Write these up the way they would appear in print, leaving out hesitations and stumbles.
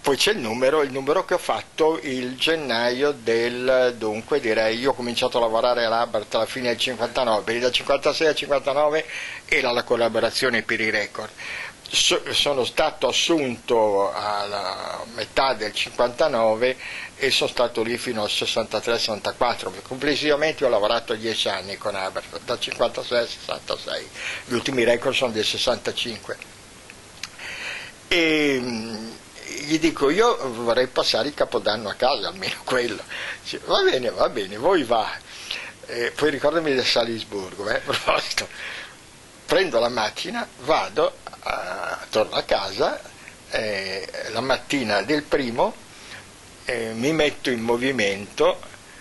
poi c'è il numero che ho fatto il gennaio dunque direi, io ho cominciato a lavorare all'Abert alla fine del 59, quindi dal 56 al 59 era la collaborazione per i record. Sono stato assunto alla metà del 59 e sono stato lì fino al 63-64, complessivamente ho lavorato 10 anni con Abert, dal 56 al 66, gli ultimi record sono del 65. E gli dico, io vorrei passare il Capodanno a casa, almeno quello. Dice, va bene, voi va. Poi ricordami del Salisburgo, a proposito. Prendo la macchina, vado, torno a casa, la mattina del primo, mi metto in movimento,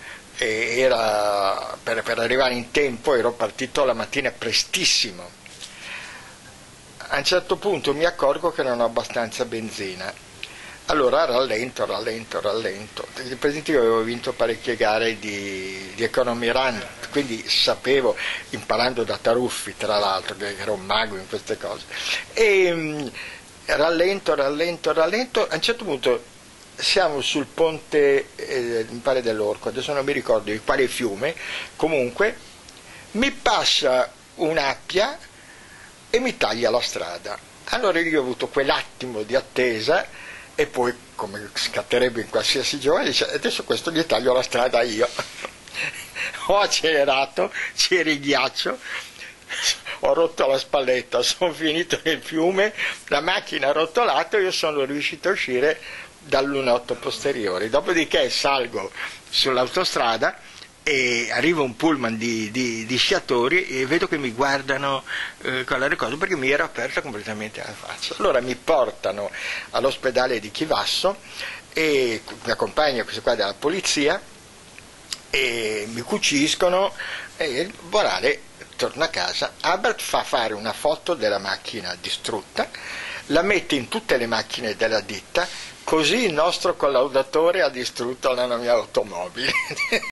era per arrivare in tempo, ero partito la mattina prestissimo. A un certo punto mi accorgo che non ho abbastanza benzina. Allora rallento. Presente io avevo vinto parecchie gare di economy run, quindi sapevo, imparando da Taruffi tra l'altro, che era un mago in queste cose. E rallento, a un certo punto siamo sul ponte, mi pare dell'Orco, adesso non mi ricordo di quale fiume, comunque mi passa un'appia e mi taglia la strada. Allora io ho avuto quell'attimo di attesa e poi, come scatterebbe in qualsiasi giovane, dice, adesso questo gli taglio la strada io. Ho accelerato, c'era il ghiaccio, ho rotto la spalletta, sono finito nel fiume, la macchina ha rotolato e io sono riuscito a uscire dal lunotto posteriore. Dopodiché salgo sull'autostrada e arriva un pullman di sciatori e vedo che mi guardano con la cosa, perché mi era aperta completamente la faccia. Allora mi portano all'ospedale di Chivasso e mi accompagna questo qua della polizia e mi cuciscono e morale, torno a casa. Abert fa fare una foto della macchina distrutta, la mette in tutte le macchine della ditta, così il nostro collaudatore ha distrutto la mia automobile.